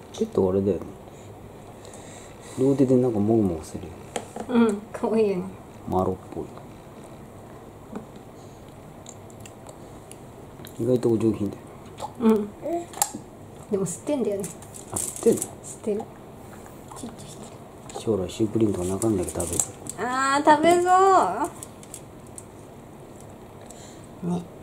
ちょっとあれだよね。両手でなんかもぐもぐするよね。 うん、かわいいよね。 マロっぽい。意外とお上品だよ。 うん。でも吸ってんだよね。 あ、吸ってんの？ 吸ってる。ちっちゃいしてる。 将来シュークリームとか中身だけ食べる。 あー、食べそう。ね。